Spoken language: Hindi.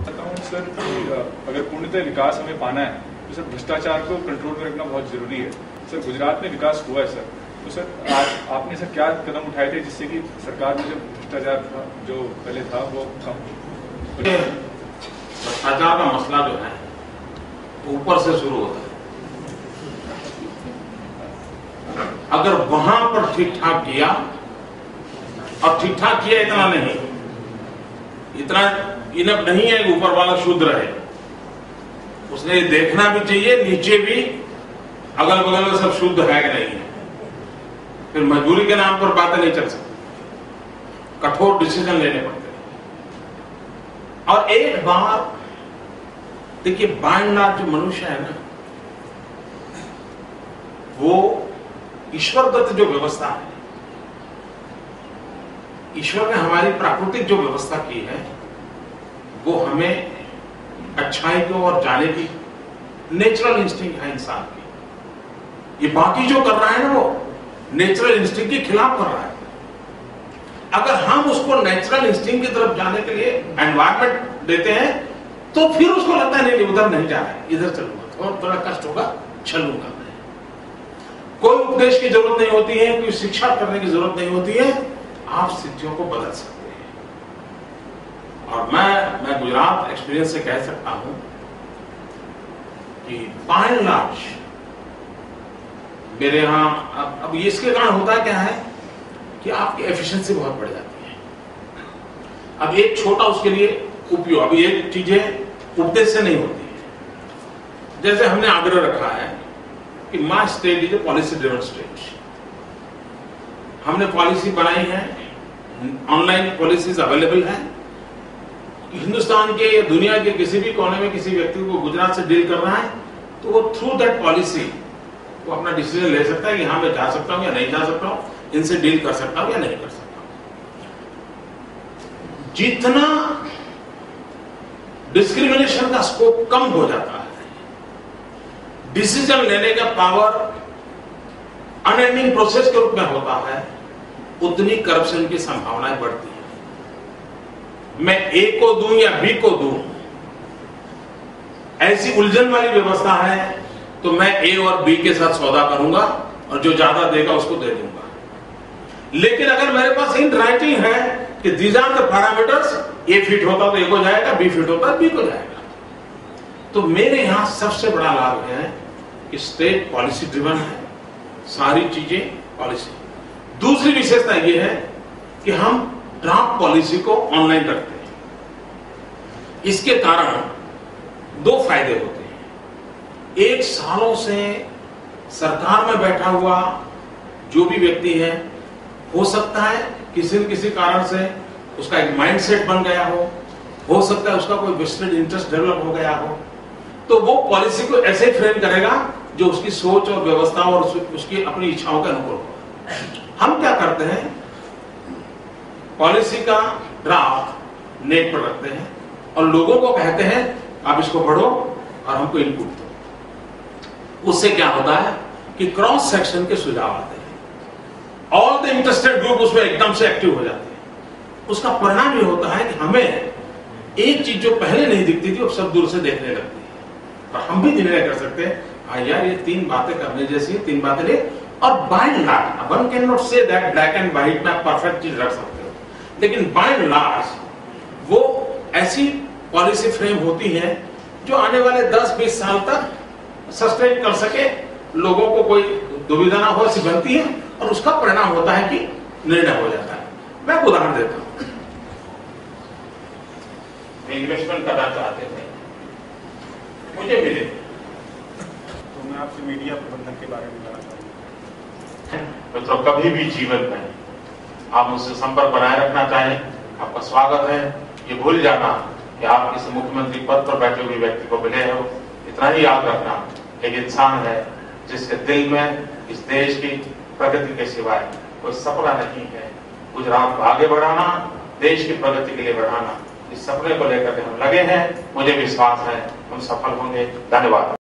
सर अगर पूर्णतः विकास हमें पाना है तो सर भ्रष्टाचार को कंट्रोल में रखना बहुत जरूरी है। सर गुजरात में विकास हुआ है सर, तो सर आज आपने सर क्या कदम उठाए थे जिससे कि सरकार में जो भ्रष्टाचार जो पहले था वो कम हो? भ्रष्टाचार का मसला जो है ऊपर से शुरू होता है। अगर वहां पर ठीक ठाक किया, और ठीक ठाक किया इतना नहीं, इतना इनफ नहीं है कि ऊपर वाला शुद्ध रहे, उसने देखना भी चाहिए नीचे भी अगल बगल में सब शुद्ध है कि नहीं है। फिर मजबूरी के नाम पर बातें नहीं चल सकती, कठोर डिसीजन लेने पड़ते हैं। और एक बार देखिए, बायनलार्ज जो मनुष्य है ना, वो ईश्वर दत्त जो व्यवस्था है, ईश्वर ने हमारी प्राकृतिक जो व्यवस्था की है, वो हमें अच्छाई की ओर जाने की नेचुरल इंस्टिंक्ट है इंसान की। ये बाकी जो कर रहा है ना, वो नेचुरल इंस्टिंक्ट के खिलाफ कर रहा है। अगर हम उसको नेचुरल इंस्टिंक्ट की तरफ जाने के लिए एनवायरमेंट देते हैं, तो फिर उसको लगता है नहीं, उधर नहीं जाना है, इधर चलूंगा, थोड़ा कष्ट होगा, चलूंगा मैं। कोई उपदेश की जरूरत नहीं होती है, कोई शिक्षा करने की जरूरत नहीं होती है, आप स्थितियों को बदल सकते हैं। और मैं गुजरात एक्सपीरियंस से कह सकता हूं कि बाय एंड लार्ज मेरे यहां अब इसके कारण होता क्या है कि आपकी एफिशिएंसी बहुत बढ़ जाती है। अब एक छोटा उसके लिए उपयोग, अब ये चीजें उपदेश से नहीं होती है। जैसे हमने आग्रह रखा है कि my state is a policy driven state. हमने पॉलिसी बनाई है, ऑनलाइन पॉलिसीज अवेलेबल है। हिंदुस्तान के या दुनिया के किसी भी कोने में किसी व्यक्ति को गुजरात से डील करना है, तो वो थ्रू दैट पॉलिसी वो अपना डिसीजन ले सकता है कि हाँ, मैं जा सकता हूं या नहीं जा सकता हूं, इनसे डील कर सकता हूं या नहीं कर सकता हूं। जितना डिस्क्रिमिनेशन का स्कोप कम हो जाता है, डिसीजन लेने का पावर अनएंडिंग प्रोसेस के रूप में होता है, उतनी करप्शन की संभावनाएं बढ़ती है। मैं ए को दूं या बी को दूं, ऐसी उलझन वाली व्यवस्था है तो मैं ए और बी के साथ सौदा करूंगा और जो ज्यादा देगा उसको दे दूंगा। लेकिन अगर मेरे पास इन राइटिंग है कि दीज आर द पैरामीटर्स, ए फिट होता तो ए को जाएगा, बी फिट होता बी को जाएगा, तो मेरे यहां सबसे बड़ा लाभ है कि स्टेट पॉलिसी ड्रिवन है, सारी चीजें पॉलिसी। दूसरी विशेषता यह है कि हम ड्राफ्ट पॉलिसी को ऑनलाइन रखते हैं। इसके कारण दो फायदे होते हैं। एक, सालों से सरकार में बैठा हुआ जो भी व्यक्ति है, हो सकता है किसी न किसी कारण से उसका एक माइंडसेट बन गया हो सकता है उसका कोई वेस्टेड इंटरेस्ट डेवलप हो गया हो, तो वो पॉलिसी को ऐसे फ्रेम करेगा जो उसकी सोच और व्यवस्था और उसकी अपनी इच्छाओं के अनुकूल हो। हम क्या करते हैं, पॉलिसी का ड्राफ्ट नेट पर रखते हैं और लोगों को कहते हैं आप इसको पढ़ो और हमको इनपुट दो। उससे क्या होता है कि क्रॉस सेक्शन के सुझाव आते हैं, ऑल द इंटरेस्टेड ग्रुप उसमें एकदम से एक्टिव हो जाते हैं। उसका परिणाम ये होता है कि हमें एक चीज जो पहले नहीं दिखती थी, वो सब दूर से देखने लगती है, और हम भी निर्णय कर सकते हैं हाँ यार, ये तीन बातें करने जैसी, तीन बातें ले। और by and large, one can not say that black and white में आप परफेक्ट चीज रख सकते हो, लेकिन बाय एंड लार्ज वो ऐसी पॉलिसी फ्रेम होती है जो आने वाले 10-20 साल तक सस्टेन कर सके, लोगों को कोई दुविधा ना हो, ऐसी बनती है, और उसका परिणाम होता है कि निर्णय हो जाता है। मैं उदाहरण देता हूं। इन्वेस्टमेंट करना चाहते थे, मुझे मिले, तो मैं आपसे मीडिया प्रबंधन के बारे में जानना चाहूंगा। तो कभी भी जीवन में आप मुझसे संपर्क बनाए रखना चाहें, आपका स्वागत है। ये भूल जाना कि आप किसी मुख्यमंत्री पद पर बैठे हुए व्यक्ति को मिले हो, इतना ही याद रखना, एक इंसान है जिसके दिल में इस देश की प्रगति के सिवाय कोई सपना नहीं है। गुजरात को आगे बढ़ाना, देश की प्रगति के लिए बढ़ाना, इस सपने को लेकर के हम लगे हैं। मुझे विश्वास है हम सफल होंगे। धन्यवाद।